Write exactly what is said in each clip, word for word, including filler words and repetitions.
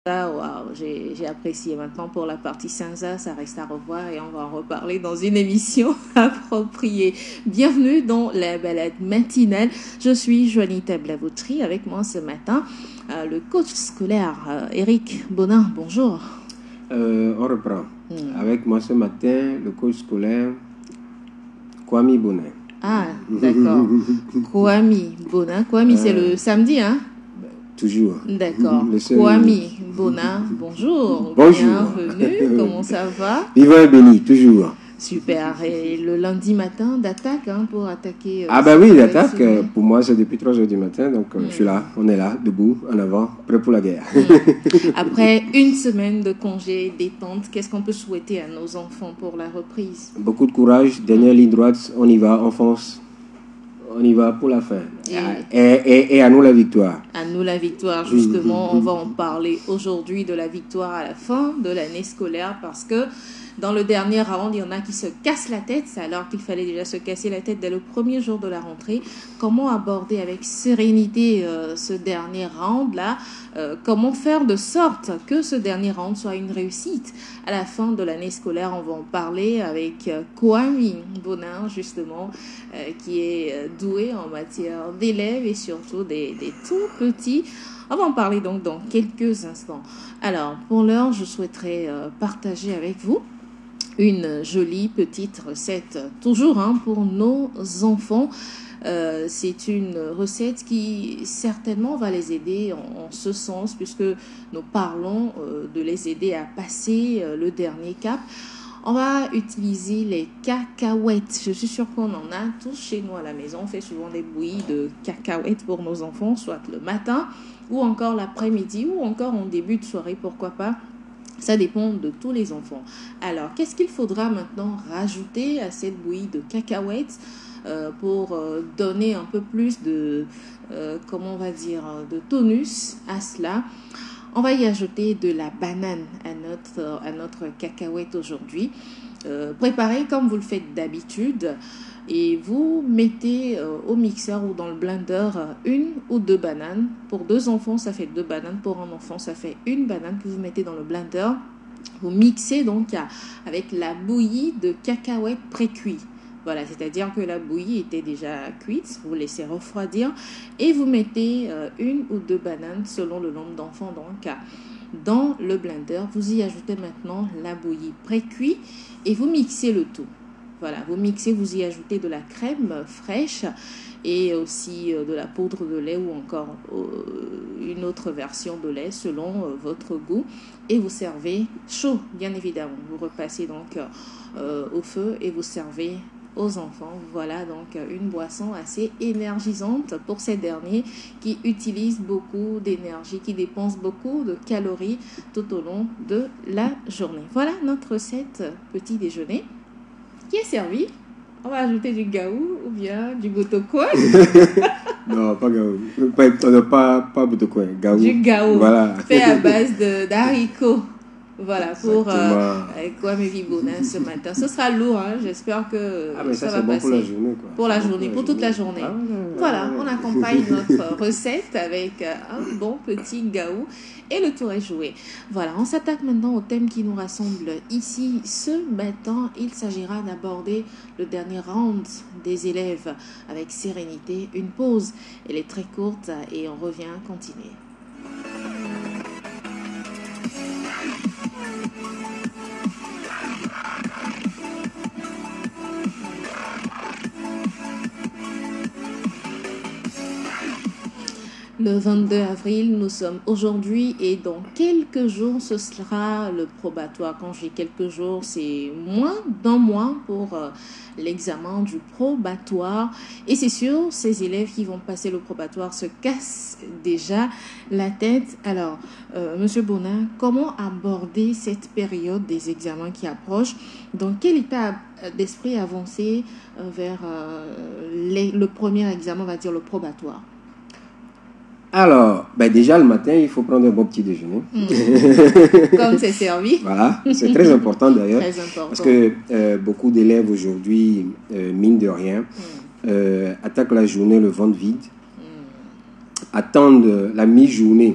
Ça, waouh, j'ai j'ai apprécié. Maintenant, pour la partie Sansa, ça reste à revoir et on va en reparler dans une émission appropriée. Bienvenue dans la balade matinale. Je suis Juanita Blavoutry. Avec moi ce matin, euh, le coach scolaire euh, Eric Bonin. Bonjour. Euh, on reprend. Hmm. Avec moi ce matin, le coach scolaire Kwame Bonin. Ah, d'accord. Kwame Bonin. Kwame, euh... c'est le samedi, hein? Toujours. D'accord. Kwame Bonin, bonjour. Bonjour. Bienvenue. Comment ça va? Vivant et béni, toujours. Super. Et le lundi matin d'attaque hein, pour attaquer. Euh, ah, ben oui, l'attaque, euh, pour moi, c'est depuis trois heures du matin. Donc, euh, mm. je suis là, on est là, debout, en avant, prêt pour la guerre. Mm. Après une semaine de congé, détente, qu'est-ce qu'on peut souhaiter à nos enfants pour la reprise? Beaucoup de courage. Dernière ligne droite, on y va, on fonce. On y va pour la fin. Et, et, et, et à nous la victoire. À nous la victoire, justement. On va en parler aujourd'hui de la victoire à la fin de l'année scolaire parce que dans le dernier round, il y en a qui se cassent la tête, alors qu'il fallait déjà se casser la tête dès le premier jour de la rentrée. Comment aborder avec sérénité euh, ce dernier round-là? euh, Comment faire de sorte que ce dernier round soit une réussite à la fin de l'année scolaire? On va en parler avec euh, Kwame Bonin, justement, euh, qui est euh, doué en matière d'élèves et surtout des, des tout petits. On va en parler donc dans quelques instants. Alors, pour l'heure, je souhaiterais euh, partager avec vous une jolie petite recette, toujours hein, pour nos enfants. Euh, c'est une recette qui certainement va les aider en, en ce sens, puisque nous parlons euh, de les aider à passer euh, le dernier cap. On va utiliser les cacahuètes. Je suis sûre qu'on en a tous chez nous à la maison. On fait souvent des bouillies de cacahuètes pour nos enfants, soit le matin ou encore l'après-midi ou encore en début de soirée, pourquoi pas. Ça dépend de tous les enfants. Alors, qu'est-ce qu'il faudra maintenant rajouter à cette bouillie de cacahuètes euh, pour euh, donner un peu plus de, euh, comment on va dire, de tonus à cela? On va y ajouter de la banane à notre, à notre cacahuète aujourd'hui. Euh, préparez comme vous le faites d'habitude. Et vous mettez euh, au mixeur ou dans le blender euh, une ou deux bananes. Pour deux enfants, ça fait deux bananes. Pour un enfant, ça fait une banane que vous mettez dans le blender. Vous mixez donc avec la bouillie de cacahuètes pré-cuits. Voilà, c'est-à-dire que la bouillie était déjà cuite. Vous laissez refroidir et vous mettez euh, une ou deux bananes selon le nombre d'enfants donc dans le blender. Vous y ajoutez maintenant la bouillie pré-cuite et vous mixez le tout. Voilà, vous mixez, vous y ajoutez de la crème fraîche et aussi de la poudre de lait ou encore une autre version de lait selon votre goût. Et vous servez chaud, bien évidemment. Vous repassez donc euh, au feu et vous servez aux enfants. Voilà donc une boisson assez énergisante pour ces derniers qui utilisent beaucoup d'énergie, qui dépensent beaucoup de calories tout au long de la journée. Voilà notre recette petit déjeuner qui est servi. On va ajouter du gaou ou bien du botokoi. Non, pas gaou. Pas, pas, pas botokoi, gaou. Du gaou. Voilà. Fait à base de, d'haricots. Voilà, pour euh, Kwame Bonin ce matin. Ce sera lourd, hein. J'espère que ah, mais ça, ça c'est va bon passer. Pour la journée, quoi. Pour la c'est journée, bon pour, pour toute la la journée. Ah, ouais, voilà, ouais, on ouais. accompagne notre recette avec un bon petit gaou et le tour est joué. Voilà, on s'attaque maintenant au thème qui nous rassemble ici ce matin. Il s'agira d'aborder le dernier round des élèves avec sérénité. Une pause, elle est très courte et on revient continuer. Le vingt-deux avril, nous sommes aujourd'hui et dans quelques jours, ce sera le probatoire. Quand je dis quelques jours, c'est moins d'un mois pour euh, l'examen du probatoire. Et c'est sûr, ces élèves qui vont passer le probatoire se cassent déjà la tête. Alors, euh, Monsieur Bonin, comment aborder cette période des examens qui approchent? Dans quel état d'esprit avancer euh, vers euh, les, le premier examen, on va dire le probatoire? Alors, ben déjà le matin, il faut prendre un bon petit déjeuner. Mmh. Comme c'est servi. Voilà, c'est très important d'ailleurs. Très important. Parce que euh, beaucoup d'élèves aujourd'hui, euh, mine de rien, mmh. euh, attaquent la journée le ventre vide, mmh. attendent la mi-journée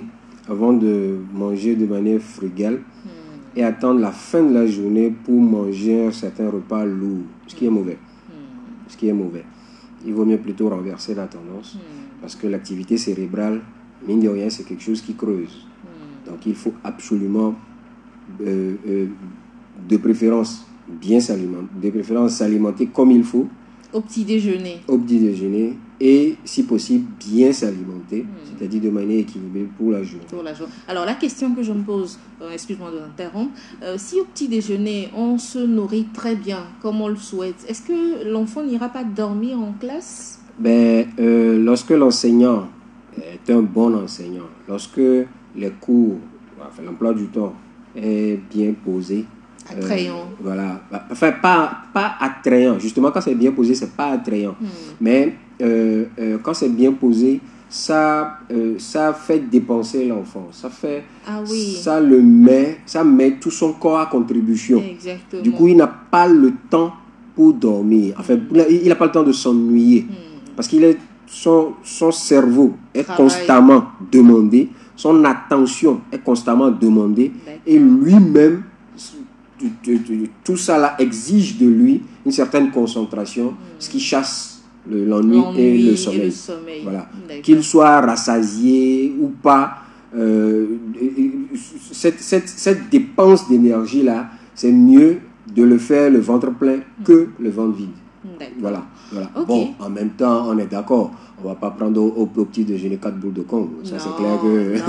avant de manger de manière frugale mm. et attendre la fin de la journée pour manger un certain repas lourd, ce qui est mauvais. Mm. Ce qui est mauvais. Il vaut mieux plutôt renverser la tendance mm. parce que l'activité cérébrale, mine de rien, c'est quelque chose qui creuse. Mm. Donc il faut absolument, euh, euh, de préférence, bien s'alimenter, de préférence s'alimenter comme il faut. Au petit déjeuner. Au petit déjeuner et, si possible, bien s'alimenter, mmh. c'est-à-dire de manière équilibrée pour la journée. Pour la journée. Alors, la question que je me pose, euh, excuse-moi de l'interrompre, euh, si au petit déjeuner, on se nourrit très bien, comme on le souhaite, est-ce que l'enfant n'ira pas dormir en classe? Ben, euh, lorsque l'enseignant est un bon enseignant, lorsque les cours, enfin, l'emploi du temps est bien posé, attrayant. Euh, voilà. Enfin, pas, pas attrayant. Justement, quand c'est bien posé, c'est pas attrayant. Hmm. Mais euh, euh, quand c'est bien posé, ça, euh, ça fait dépenser l'enfant. Ça fait, ah oui. ça le met, ça met tout son corps à contribution. Exactement. Du coup, il n'a pas le temps pour dormir. Enfin, hmm. il n'a pas le temps de s'ennuyer. Hmm. Parce qu'il est, son, son cerveau est Travail. constamment demandé. Son attention est constamment demandée. D'accord. Et lui-même, tout ça là exige de lui une certaine concentration, mmh. ce qui chasse l'ennui le, et le sommeil. Et le sommeil. Voilà. Qu'il soit rassasié ou pas, euh, cette, cette, cette dépense d'énergie là, c'est mieux de le faire le ventre plein mmh. que le ventre vide. Voilà. voilà. Okay. Bon, en même temps, on est d'accord. On ne va pas prendre au, au petit déjeuner quatre boules de Congo. Ça, c'est clair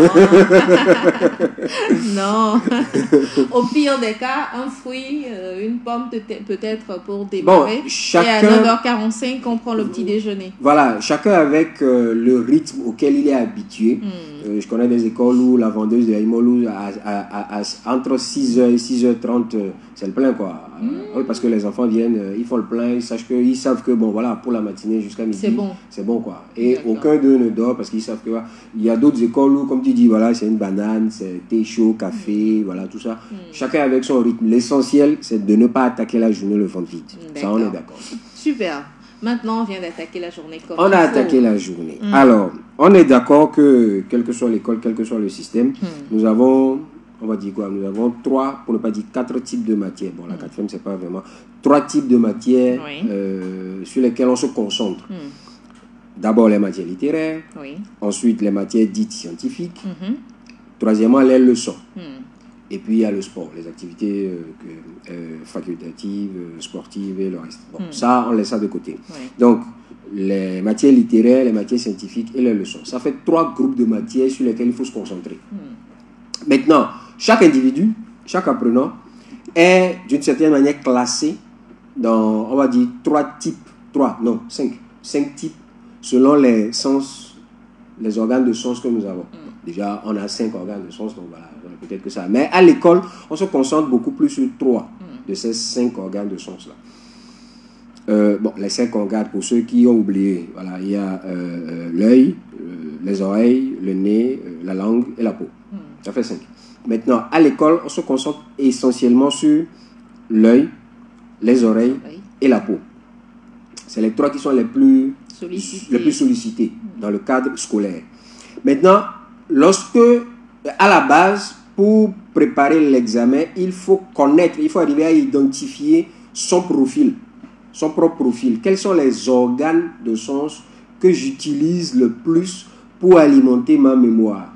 que... Non. non. Au pire des cas, un fruit, euh, une pomme peut-être pour démarrer. Bon, chacun... Et à neuf heures quarante-cinq, on prend le petit déjeuner. Voilà. Chacun avec euh, le rythme auquel il est habitué. Mm. Euh, je connais des écoles où la vendeuse de Aïmolou, à, à, à, à, entre six heures et six heures trente, euh, c'est le plein, quoi. Mm. Euh, oui, parce que les enfants viennent, euh, ils font le plein, ils, sachent que, ils savent que, bon, voilà, pour la matinée jusqu'à midi, c'est bon. C'est bon, quoi. Et aucun d'eux ne dort parce qu'ils savent que voilà, il y a d'autres écoles où, comme tu dis, voilà, c'est une banane, c'est thé chaud, café, mmh. voilà, tout ça. Mmh. Chacun avec son rythme. L'essentiel, c'est de ne pas attaquer la journée le ventre vide. Ça, on est d'accord. Super. Maintenant, on vient d'attaquer la journée comme On a attaqué la journée. Mmh. Alors, on est d'accord que, quelle que soit l'école, quel que soit le système, mmh. nous avons, on va dire quoi, nous avons trois, pour ne pas dire quatre types de matières. Bon, la mmh. quatrième, c'est pas vraiment. Trois types de matières oui. euh, sur lesquelles on se concentre. Mmh. D'abord les matières littéraires, oui. ensuite les matières dites scientifiques, mm-hmm. troisièmement les leçons. Mm. Et puis il y a le sport, les activités euh, que, euh, facultatives, euh, sportives et le reste. Bon, mm. ça, on laisse ça de côté. Oui. Donc, les matières littéraires, les matières scientifiques et les leçons. Ça fait trois groupes de matières sur lesquelles il faut se concentrer. Mm. Maintenant, chaque individu, chaque apprenant est d'une certaine manière classé dans, on va dire, trois types, trois, non, cinq, cinq types selon les sens, les organes de sens que nous avons. Mm. Déjà, on a cinq organes de sens, donc voilà, peut-être que ça. Mais à l'école, on se concentre beaucoup plus sur trois mm. de ces cinq organes de sens-là. Euh, bon, les cinq organes, pour ceux qui ont oublié, voilà, il y a euh, l'œil, euh, les oreilles, le nez, euh, la langue et la peau. Mm. Ça fait cinq. Maintenant, à l'école, on se concentre essentiellement sur l'œil, les oreilles oui. et la peau. C'est les trois qui sont les plus sollicités, les plus sollicités dans le cadre scolaire. Maintenant, lorsque, à la base, pour préparer l'examen, il faut connaître, il faut arriver à identifier son profil, son propre profil. Quels sont les organes de sens que j'utilise le plus pour alimenter ma mémoire?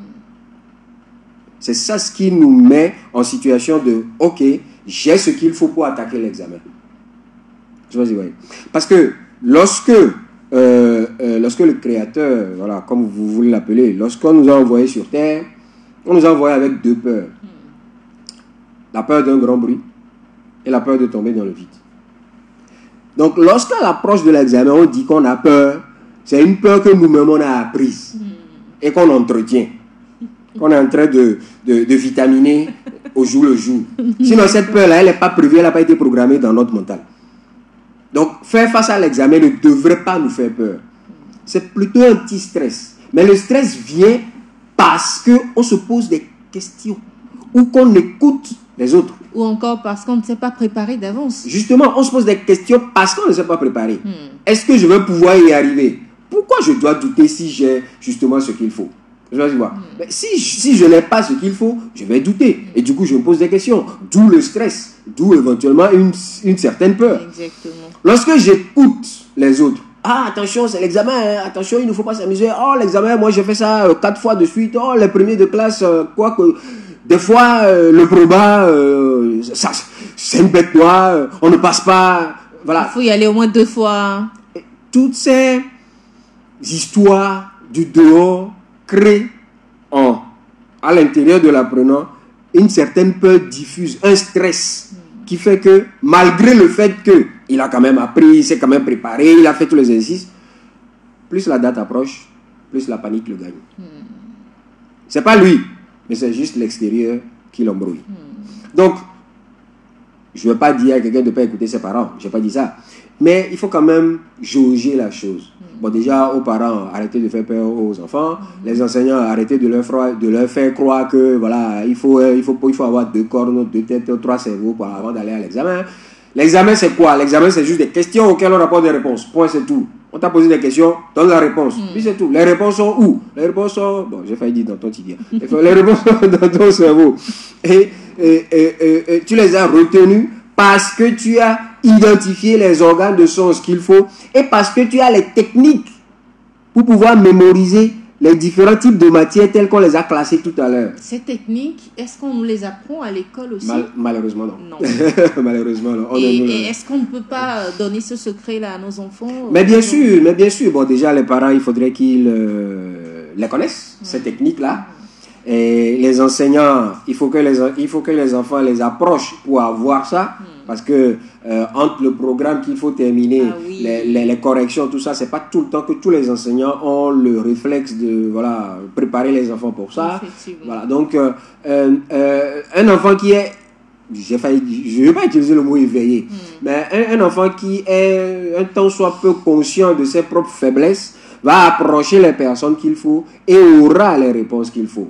C'est ça ce qui nous met en situation de, ok, j'ai ce qu'il faut pour attaquer l'examen. Je sais pas si vous voyez. Parce que lorsque, euh, euh, lorsque le Créateur, voilà, comme vous voulez l'appeler, lorsqu'on nous a envoyés sur Terre, on nous a envoyés avec deux peurs. La peur d'un grand bruit et la peur de tomber dans le vide. Donc, lorsqu'à l'approche de l'examen, on dit qu'on a peur, c'est une peur que nous-mêmes on a apprise et qu'on entretient, qu'on est en train de, de, de vitaminer au jour le jour. Sinon, cette peur-là, elle n'est pas prévue, elle n'a pas été programmée dans notre mental. Donc, faire face à l'examen ne devrait pas nous faire peur. C'est plutôt un petit stress. Mais le stress vient parce qu'on se pose des questions ou qu'on écoute les autres. Ou encore parce qu'on ne s'est pas préparé d'avance. Justement, on se pose des questions parce qu'on ne s'est pas préparé. Hmm. Est-ce que je vais pouvoir y arriver? Pourquoi je dois douter si j'ai justement ce qu'il faut? Je vais voir. Mais si, si je n'ai pas ce qu'il faut, je vais douter. Et du coup, je me pose des questions. D'où le stress. D'où éventuellement une, une certaine peur. Exactement. Lorsque j'écoute les autres, ah, attention, c'est l'examen, hein. Attention, il ne faut pas s'amuser. Oh, l'examen, moi, j'ai fait ça euh, quatre fois de suite. Oh, les premiers de classe, euh, quoi que... Des fois, euh, le proba, euh, ça, c'est une bête noire, euh, on ne passe pas... Voilà. Il faut y aller au moins deux fois. Et toutes ces histoires du dehors créent en, à l'intérieur de l'apprenant une certaine peur diffuse, un stress qui fait que malgré le fait qu'il a quand même appris, il s'est quand même préparé, il a fait tous les exercices, plus la date approche, plus la panique le gagne. Hmm. C'est pas lui, mais c'est juste l'extérieur qui l'embrouille. Hmm. Donc, je ne veux pas dire à quelqu'un de ne pas écouter ses parents, je n'ai pas dit ça. Mais il faut quand même jauger la chose. Mm. Bon, déjà, aux parents, arrêtez de faire peur aux enfants. Mm. Les enseignants, arrêtez de leur, de leur faire croire que, voilà, il faut, il faut, il faut avoir deux cornes, deux têtes, trois cerveaux pour, avant d'aller à l'examen. L'examen, c'est quoi? L'examen, c'est juste des questions auxquelles on apporte des réponses. Point, c'est tout. On t'a posé des questions, donne la réponse. Mm. Puis c'est tout. Les réponses sont où? Les réponses sont... Bon, j'ai failli dire dans ton tibia. Les réponses sont dans ton cerveau. Et, et, et, et, et tu les as retenues parce que tu as identifié les organes de sens qu'il faut et parce que tu as les techniques pour pouvoir mémoriser les différents types de matières telles qu'on les a classées tout à l'heure. Ces techniques, est-ce qu'on nous les apprend à l'école aussi? Mal, Malheureusement non. Non. Malheureusement non. On et, est, et est-ce qu'on ne peut pas donner ce secret-là à nos enfants? Mais bien sûr, mais bien sûr. Bon, déjà, les parents, il faudrait qu'ils euh, les connaissent, mmh. ces techniques-là. Mmh. Et les enseignants, il faut que les, il faut que les enfants les approchent pour avoir ça. Hmm. Parce que euh, entre le programme qu'il faut terminer, ah, oui. les, les, les corrections, tout ça, c'est pas tout le temps que tous les enseignants ont le réflexe de voilà, préparer les enfants pour ça. Voilà, donc, euh, euh, un enfant qui est, j'ai failli, je ne vais pas utiliser le mot éveillé, hmm. mais un, un enfant qui est un tant soit peu conscient de ses propres faiblesses va approcher les personnes qu'il faut et aura les réponses qu'il faut.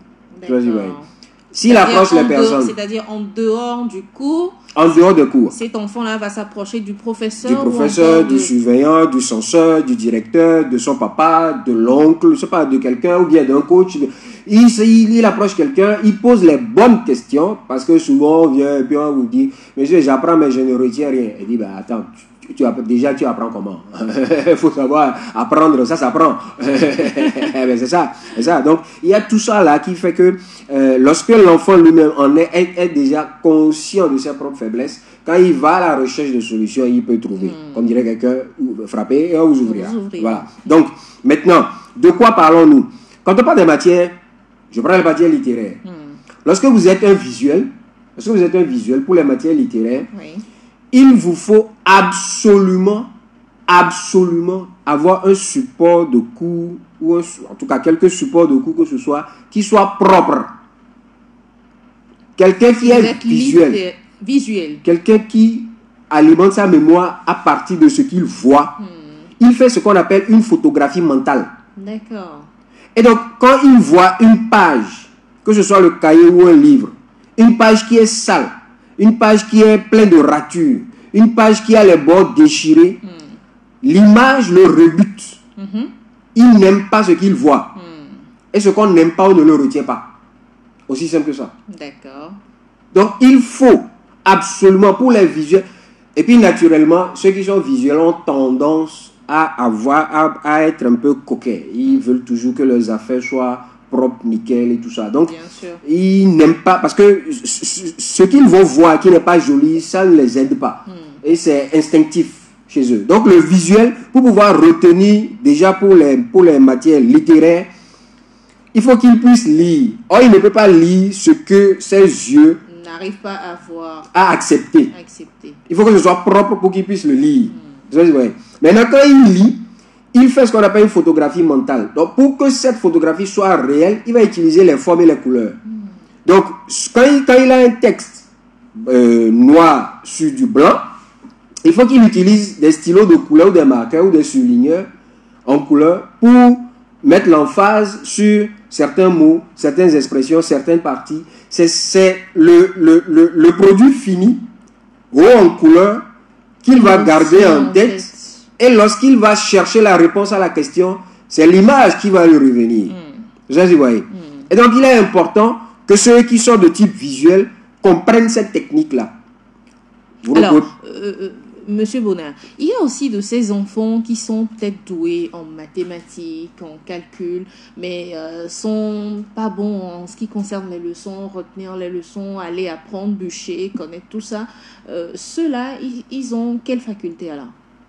S'il approche les personnes, c'est-à-dire en dehors du cours, en dehors de cours, cet enfant-là va s'approcher du professeur, du professeur, du de... surveillant, du censeur, du directeur, de son papa, de l'oncle, je sais pas, de quelqu'un ou bien d'un coach. Il, il, il approche quelqu'un, il pose les bonnes questions parce que souvent on vient et puis on vous dit, monsieur, j'apprends mais je ne retiens rien. Il dit, bah attends. Tu, tu, déjà, tu apprends comment? Il faut savoir apprendre, ça s'apprend. C'est ça, c'est ça. Donc, il y a tout ça là qui fait que euh, lorsque l'enfant lui-même en est, est, est déjà conscient de ses propres faiblesses, quand il va à la recherche de solutions, il peut trouver. Mm. Comme dirait quelqu'un, frapper et on vous ouvrira. Voilà. Donc, maintenant, de quoi parlons-nous? Quand on parle des matières, je prends les matières littéraires. Mm. Lorsque vous êtes un visuel, lorsque vous êtes un visuel pour les matières littéraires, oui. il vous faut absolument, absolument avoir un support de cours, ou un, en tout cas quelques supports de cours que ce soit, qui soit propre. Quelqu'un qui est visuel. Visuel. Quelqu'un qui alimente sa mémoire à partir de ce qu'il voit. Hmm. Il fait ce qu'on appelle une photographie mentale. D'accord. Et donc, quand il voit une page, que ce soit le cahier ou un livre, une page qui est sale, une page qui est pleine de ratures, une page qui a les bords déchirés, mm. l'image le rebute. Mm-hmm. Il n'aime pas ce qu'il voit. Mm. Et ce qu'on n'aime pas, on ne le retient pas. Aussi simple que ça. D'accord. Donc, il faut absolument, pour les visuels, et puis naturellement, ceux qui sont visuels ont tendance à, avoir, à, à être un peu coquets. Ils veulent toujours que leurs affaires soient propre, nickel et tout ça. Donc, ils n'aiment pas, parce que ce qu'ils vont voir qui n'est pas joli, ça ne les aide pas. Mm. Et c'est instinctif chez eux. Donc, le visuel, pour pouvoir retenir, déjà pour les, pour les matières littéraires, il faut qu'il puisse lire. Or, il ne peut pas lire ce que ses yeux n'arrivent pas à voir, à accepter. accepter. Il faut que ce soit propre pour qu'il puisse le lire. Mm. Ouais. Maintenant, quand il lit, il fait ce qu'on appelle une photographie mentale. Donc, pour que cette photographie soit réelle, il va utiliser les formes et les couleurs. Mm. Donc, quand il, quand il a un texte euh, noir sur du blanc, il faut qu'il utilise des stylos de couleur ou des marqueurs ou des surligneurs en couleur pour mettre l'emphase sur certains mots, certaines expressions, certaines parties. C'est le, le, le, le produit fini, haut en couleur, qu'il va garder en tête. Et lorsqu'il va chercher la réponse à la question, c'est l'image qui va lui revenir. Mm. Vous voyez. Mm. Et donc, il est important que ceux qui sont de type visuel comprennent cette technique-là. Alors, euh, euh, Monsieur Bonin, il y a aussi de ces enfants qui sont peut-être doués en mathématiques, en calcul, mais euh, sont pas bons en ce qui concerne les leçons, retenir les leçons, aller apprendre, bûcher, connaître tout ça. Euh, Ceux-là, ils, ils ont quelle faculté alors?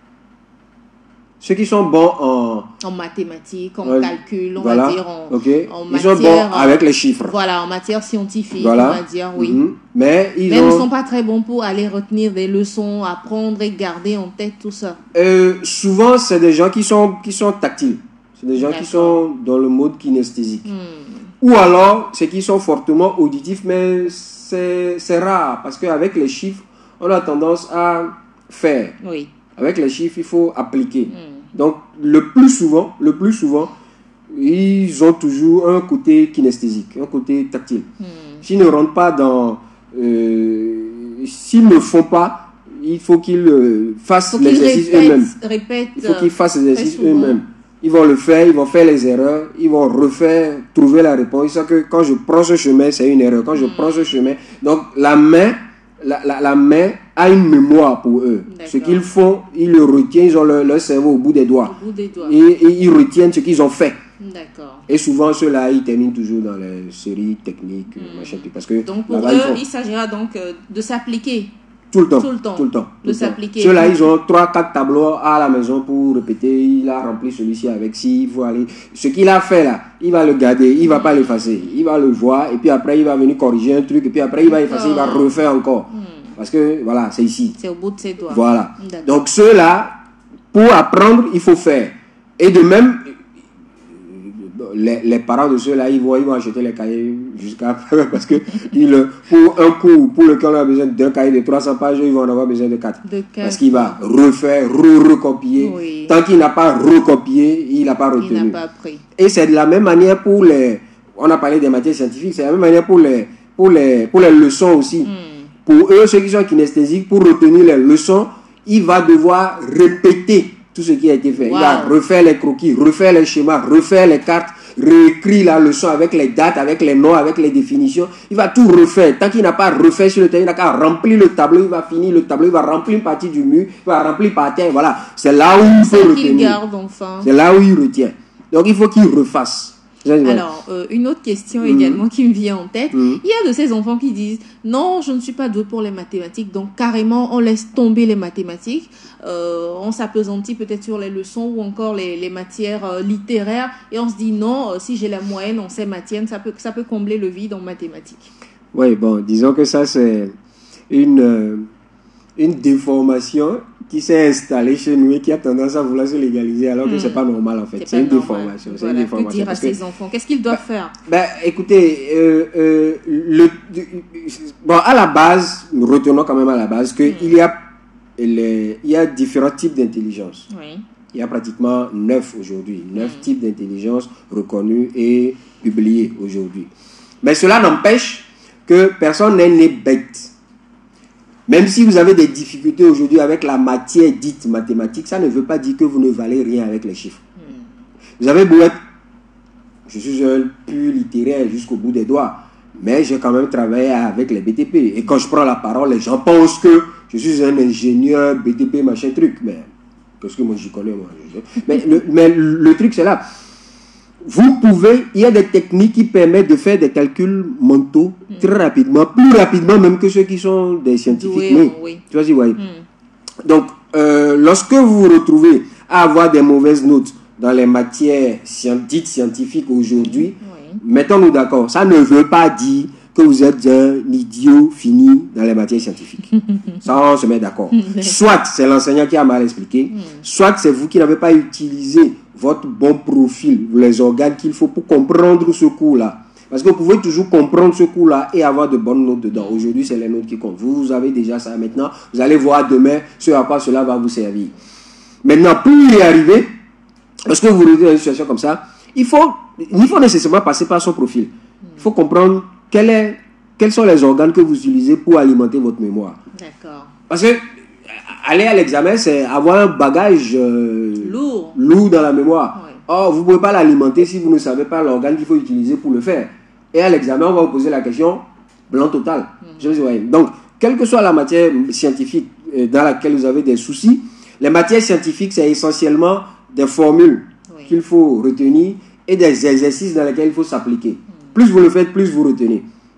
Ceux qui sont bons en... En mathématiques, en ouais, on voilà, va dire, en, okay. en ils matière... sont bons avec les chiffres. Voilà, en matière scientifique, voilà. on va dire, oui. Mm-hmm. Mais ils Mais ont... ne sont pas très bons pour aller retenir des leçons, apprendre et garder en tête tout ça. Euh, souvent, c'est des gens qui sont, qui sont tactiles. C'est des gens qui sont dans le mode kinesthésique. Mm. Ou alors, c'est qui sont fortement auditifs, mais c'est rare. Parce qu'avec les chiffres, on a tendance à faire. Oui. Avec les chiffres, il faut appliquer. Mm. Donc, le plus souvent, le plus souvent, ils ont toujours un côté kinesthésique, un côté tactile. Mm. S'ils ne rentrent pas dans... Euh, s'ils ne font pas, il faut qu'ils euh, fassent l'exercice eux-mêmes. Il faut qu'ils fassent l'exercice eux-mêmes. Ils vont le faire, ils vont faire les erreurs, ils vont refaire, trouver la réponse. Ils savent que quand je prends ce chemin, c'est une erreur. Quand je mm. prends ce chemin... Donc, la main... La, la, la main a une mémoire pour eux. Ce qu'ils font, ils le retiennent, ils ont leur, leur cerveau au bout des doigts. Au bout des doigts. Et, et ils retiennent ce qu'ils ont fait. D'accord. Et souvent, ceux-là, ils terminent toujours dans les séries techniques, mmh. machin, parce que donc, pour eux, font... il s'agira donc euh, de s'appliquer. Tout le temps. Tout le temps. Tout le temps. De s'appliquer. Ceux-là, ils ont trois quatre tableaux à la maison pour répéter. Il a rempli celui-ci avec ci, il faut aller. Ce qu'il a fait là, il va le garder, il ne va pas l'effacer. Il va le voir, et puis après, il va venir corriger un truc, et puis après, il va effacer, il va refaire encore. Mmh. Parce que, voilà, c'est ici. C'est au bout de ses doigts. Voilà. Donc, ceux-là, pour apprendre, il faut faire. Et de même, les, les parents de ceux-là, ils vont, ils vont acheter les cahiers jusqu'à... Parce que ils, pour un cours pour lequel on a besoin d'un cahier de trois cents pages, ils vont en avoir besoin de quatre. De quatre. Parce qu'il va refaire, re-recopier. Oui. Tant qu'il n'a pas recopié, il n'a pas retenu. Il n'a pas appris. Et c'est de la même manière pour les... On a parlé des matières scientifiques, c'est de la même manière pour les, pour les, pour les leçons aussi. Mm. Pour eux, ceux qui sont kinesthésiques, pour retenir les leçons, il va devoir répéter tout ce qui a été fait. Wow. Il va refaire les croquis, refaire les schémas, refaire les cartes, réécrire la leçon avec les dates, avec les noms, avec les définitions. Il va tout refaire. Tant qu'il n'a pas refait sur le terrain, il n'a qu'à remplir le tableau, il va finir le tableau, il va remplir une partie du mur, il va remplir par terre. Voilà. C'est là où il faut retenir. C'est là où il retient. Donc il faut qu'il refasse. Alors, euh, une autre question mmh. également qui me vient en tête. Mmh. Il y a de ces enfants qui disent « Non, je ne suis pas doué pour les mathématiques. » Donc, carrément, on laisse tomber les mathématiques. Euh, on s'appesantit peut-être sur les leçons ou encore les, les matières euh, littéraires. Et on se dit « Non, euh, si j'ai la moyenne en ces matières, ça peut, ça peut combler le vide en mathématiques. » Oui, bon, disons que ça, c'est une, euh, une déformation qui s'est installé chez nous et qui a tendance à vouloir se légaliser alors que mmh. c'est pas normal en fait. C'est une déformation. Voilà, une déformation. Que dire à ces enfants? Qu'est-ce qu'ils doivent bah, faire? bah, écoutez, euh, euh, le, bon, à la base, nous retenons quand même à la base qu'il mmh. y a les, il y a différents types d'intelligence. Oui. Il y a pratiquement neuf aujourd'hui, neuf mmh. types d'intelligence reconnus et publiés aujourd'hui. Mais cela n'empêche que personne n'est né bête. Même si vous avez des difficultés aujourd'hui avec la matière dite mathématique, ça ne veut pas dire que vous ne valez rien avec les chiffres. Mm. Vous avez beau être, je suis un pur littéraire jusqu'au bout des doigts, mais j'ai quand même travaillé avec les B T P. Et quand je prends la parole, les gens pensent que je suis un ingénieur B T P, machin truc. Mais qu'est-ce que moi j'y connais, moi mais, le, mais le truc, c'est là. Vous pouvez, il y a des techniques qui permettent de faire des calculs mentaux mm. très rapidement, plus rapidement même que ceux qui sont des scientifiques. Oui, oui. Tu vois, oui. Mm. Donc, euh, lorsque vous vous retrouvez à avoir des mauvaises notes dans les matières dites scientifiques aujourd'hui, oui. mettons-nous d'accord, ça ne veut pas dire que vous êtes un idiot fini dans les matières scientifiques. Ça, on se met d'accord. Soit c'est l'enseignant qui a mal expliqué, mm. soit c'est vous qui n'avez pas utilisé votre bon profil, les organes qu'il faut pour comprendre ce cours-là. Parce que vous pouvez toujours comprendre ce cours-là et avoir de bonnes notes dedans. Aujourd'hui, c'est les notes qui comptent. Vous, vous avez déjà ça maintenant. Vous allez voir demain ce à quoi cela va vous servir. Maintenant, pour y arriver, lorsque vous vous retrouvez dans une situation comme ça, il faut, il faut nécessairement passer par son profil. Il faut comprendre quel est, quels sont les organes que vous utilisez pour alimenter votre mémoire. D'accord. Parce que aller à l'examen, c'est avoir un bagage euh, lourd. lourd dans la mémoire. Oui. Or, vous ne pouvez pas l'alimenter si vous ne savez pas l'organe qu'il faut utiliser pour le faire. Et à l'examen, on va vous poser la question blanc total. Mm. Je vous dis, donc, quelle que soit la matière scientifique dans laquelle vous avez des soucis, les matières scientifiques, c'est essentiellement des formules oui. qu'il faut retenir et des exercices dans lesquels il faut s'appliquer. Mm. Plus vous le faites, plus vous retenez.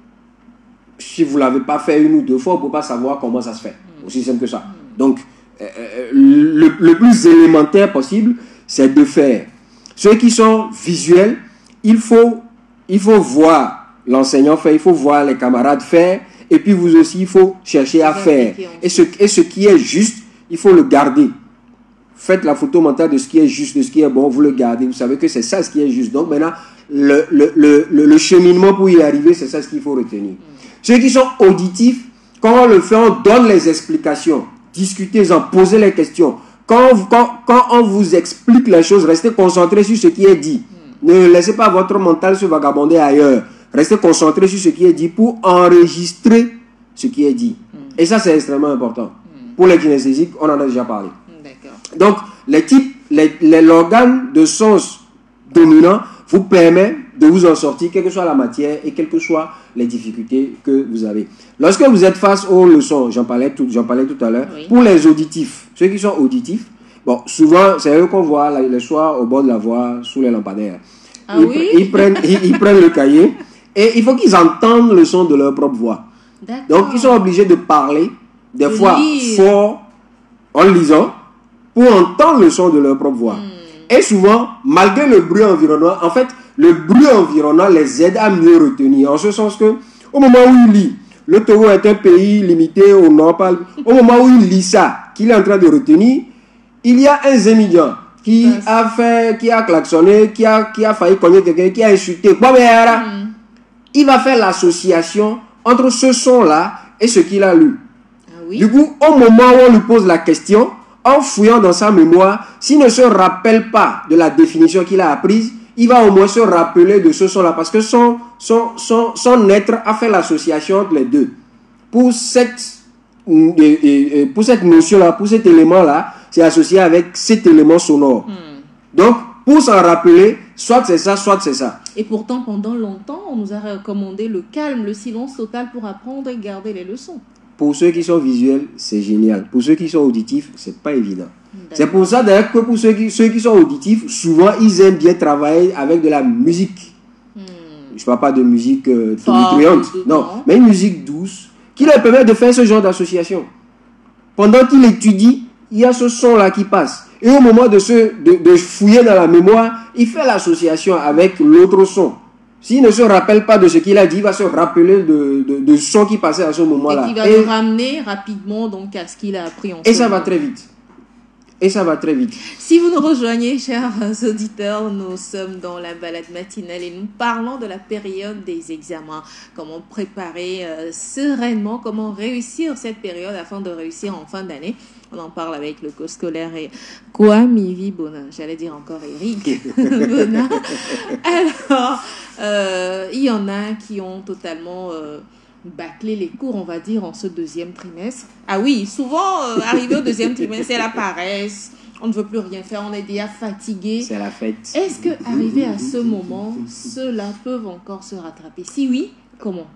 Si vous ne l'avez pas fait une ou deux fois, vous ne pouvez pas savoir comment ça se fait. Mm. Aussi simple que ça. Mm. Donc, euh, le, le plus élémentaire possible, c'est de faire. Ceux qui sont visuels, il faut, il faut voir l'enseignant faire, il faut voir les camarades faire, et puis vous aussi, il faut chercher à faire. Et ce, et ce qui est juste, il faut le garder. Faites la photo mentale de ce qui est juste, de ce qui est bon, vous le gardez. Vous savez que c'est ça ce qui est juste. Donc maintenant, le, le, le, le, le cheminement pour y arriver, c'est ça ce qu'il faut retenir. Mm. Ceux qui sont auditifs, quand on le fait, on donne les explications. Discutez-en, posez les questions. Quand, quand, quand on vous explique les choses, restez concentré sur ce qui est dit. Mm. Ne laissez pas votre mental se vagabonder ailleurs. Restez concentré sur ce qui est dit pour enregistrer ce qui est dit. Mm. Et ça, c'est extrêmement important. Mm. Pour les kinesthésiques, on en a déjà parlé. Mm, donc, les types, les, les, l'organe de sens dominant vous permet de vous en sortir, quelle que soit la matière et quelles que soient les difficultés que vous avez. Lorsque vous êtes face aux leçons, j'en parlais tout, j'en parlais tout à l'heure, oui. Pour les auditifs, ceux qui sont auditifs, bon, souvent, c'est eux qu'on voit le soir au bord de la voie, sous les lampadaires. Ah ils, oui? ils, prennent, ils, ils prennent le cahier et il faut qu'ils entendent le son de leur propre voix. Donc, ils sont obligés de parler, des de fois lire. Fort, en lisant, pour entendre le son de leur propre voix. Hmm. Et souvent, malgré le bruit environnant, en fait, le bruit environnant les aide à mieux retenir. En ce sens que, au moment où il lit, le Togo est un pays limité au nord, au moment où il lit ça, qu'il est en train de retenir, il y a un Zémidian qui yes. a fait, qui a klaxonné, qui a, qui a failli cogner quelqu'un, qui a insulté. Mm. Il va faire l'association entre ce son-là et ce qu'il a lu. Ah oui? Du coup, au moment où on lui pose la question, en fouillant dans sa mémoire, s'il ne se rappelle pas de la définition qu'il a apprise, il va au moins se rappeler de ce son-là, parce que son, son, son, son être a fait l'association entre les deux. Pour cette, pour cette notion-là, pour cet élément-là, c'est associé avec cet élément sonore. Hmm. Donc, pour s'en rappeler, soit c'est ça, soit c'est ça. Et pourtant, pendant longtemps, on nous a recommandé le calme, le silence total pour apprendre et garder les leçons. Pour ceux qui sont visuels, c'est génial. Pour ceux qui sont auditifs, c'est pas évident. C'est pour ça d'ailleurs que pour ceux qui, ceux qui sont auditifs, souvent ils aiment bien travailler avec de la musique. Hmm. Je ne parle pas de musique euh, tonitruante, non, non, mais une musique douce qui leur permet de faire ce genre d'association. Pendant qu'il étudie, il y a ce son-là qui passe. Et au moment de, se, de, de fouiller dans la mémoire, il fait l'association avec l'autre son. S'il ne se rappelle pas de ce qu'il a dit, il va se rappeler de, de, de son qui passait à ce moment-là. Et qui va et, le ramener rapidement donc, à ce qu'il a appris en Et ça va très vite. Et ça va très vite. Si vous nous rejoignez, chers auditeurs, nous sommes dans la balade matinale et nous parlons de la période des examens. Comment préparer euh, sereinement, comment réussir cette période afin de réussir en fin d'année. On en parle avec le co-scolaire et Kwamivi Bona. J'allais dire encore Eric Bona. Alors, euh, il y en a qui ont totalement... Euh, bâcler les cours, on va dire, en ce deuxième trimestre. Ah oui, souvent, euh, arrivé au deuxième trimestre, c'est la paresse, on ne veut plus rien faire, on est déjà fatigué. C'est la fête. Est-ce que, arrivé à ce moment, ceux-là peuvent encore se rattraper? Si oui, comment?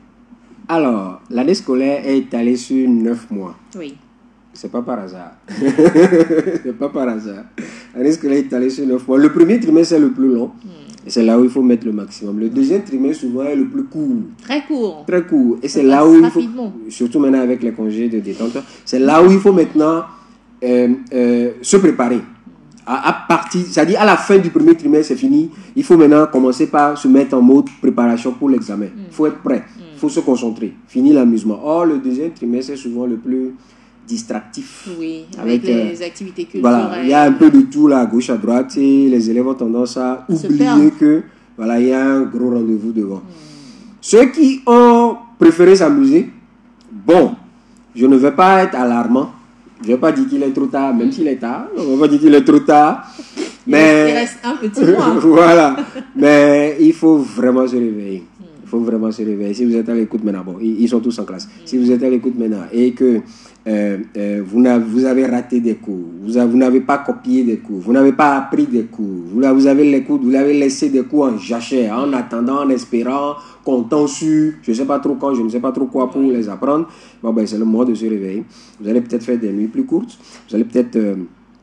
Alors, l'année scolaire est étalée sur neuf mois. Oui. C'est pas par hasard. C'est pas par hasard. L'année scolaire est étalée sur neuf mois. Le premier trimestre est le plus long. Hmm. Et c'est là où il faut mettre le maximum. Le deuxième trimestre, souvent, est le plus court. Très court. Très court. Et c'est là où il faut, surtout maintenant avec les congés de détente, c'est là où il faut maintenant euh, euh, se préparer. À, à partir, c'est-à-dire à la fin du premier trimestre, c'est fini. Il faut maintenant commencer par se mettre en mode préparation pour l'examen. Il mm. faut être prêt. Il mm. faut se concentrer. Fini l'amusement. Or, le deuxième trimestre, c'est souvent le plus distractif. Oui, avec, avec les euh, activités culturelles. Voilà, il y a un peu de tout là, à gauche, à droite, et les élèves ont tendance à oublier que voilà, il y a un gros rendez-vous devant. Hmm. Ceux qui ont préféré s'amuser, bon, je ne vais pas être alarmant. Je ne vais pas dire qu'il est trop tard, même s'il est tard. On ne va pas dire qu'il est trop tard. Mais il reste un petit mois. Voilà. Mais il faut vraiment se réveiller. Il faut vraiment se réveiller. Si vous êtes à l'écoute maintenant, bon, ils, ils sont tous en classe. Mm. Si vous êtes à l'écoute maintenant et que euh, euh, vous, n'avez, vous avez raté des cours, vous, avez, vous n'avez pas copié des cours, vous n'avez pas appris des cours, vous, vous avez les cours, vous avez laissé des cours en jachère, en attendant, en espérant, comptant sur, je ne sais pas trop quand, je ne sais pas trop quoi pour les apprendre. Bon, ben, c'est le moment de se réveiller. Vous allez peut-être faire des nuits plus courtes. Vous allez peut-être euh,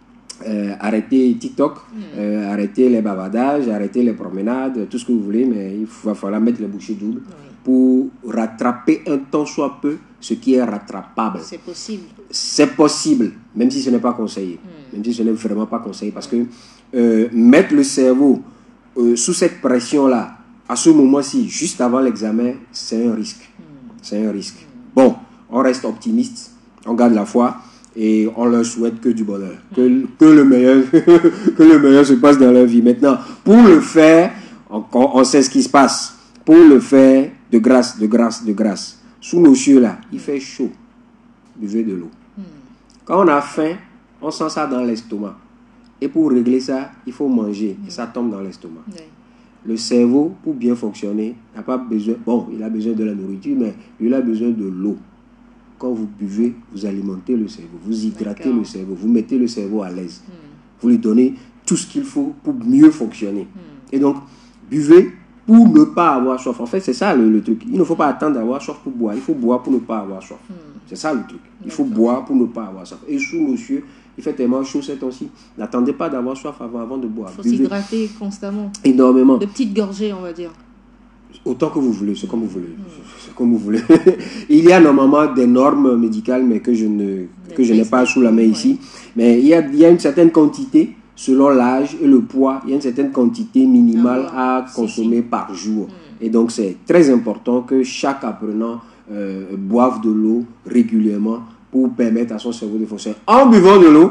euh, arrêter TikTok, mm. euh, arrêter les bavardages, arrêter les promenades, tout ce que vous voulez, mais il va falloir mettre les bouchées doubles mm. pour rattraper un temps soit peu ce qui est rattrapable. C'est possible. C'est possible, même si ce n'est pas conseillé. Mm. Même si ce n'est vraiment pas conseillé. Parce que euh, mettre le cerveau euh, sous cette pression-là, à ce moment-ci, juste avant l'examen, c'est un risque. Mm. C'est un risque. Mm. Bon, on reste optimiste, on garde la foi et on leur souhaite que du bonheur, que, que, le, meilleur, que le meilleur se passe dans leur vie. Maintenant, pour le faire, on, on sait ce qui se passe. Pour le faire, de grâce, de grâce, de grâce. Sous nos cieux là, il fait chaud. Buvez de l'eau. Hmm. Quand on a faim, on sent ça dans l'estomac. Et pour régler ça, il faut manger. Hmm. Et ça tombe dans l'estomac. Hmm. Le cerveau, pour bien fonctionner, n'a pas besoin... Bon, il a besoin de la nourriture, mais il a besoin de l'eau. Quand vous buvez, vous alimentez le cerveau, vous hydratez D'accord. le cerveau, vous mettez le cerveau à l'aise. Hmm. Vous lui donnez tout ce qu'il faut pour mieux fonctionner. Hmm. Et donc, buvez pour ne pas avoir soif. En fait, c'est ça le, le truc. Il ne faut pas attendre d'avoir soif pour boire. Il faut boire pour ne pas avoir soif. Hmm. C'est ça le truc. Il faut boire pour ne pas avoir soif. Et sous nos cieux, il fait tellement chaud ces temps-ci. N'attendez pas d'avoir soif avant, avant de boire. Il faut Buvez. s'hydrater constamment. Énormément. De petites gorgées, on va dire. Autant que vous voulez, c'est comme vous voulez. C'est comme vous voulez. Il y a normalement des normes médicales, mais que je, ne, que je n'ai pas sous la main ici. Ouais. Mais il y, a, il y a une certaine quantité, selon l'âge et le poids, il y a une certaine quantité minimale ah, à consommer si, si. par jour. Mm. Et donc, c'est très important que chaque apprenant euh, boive de l'eau régulièrement pour permettre à son cerveau de fonctionner. En buvant de l'eau,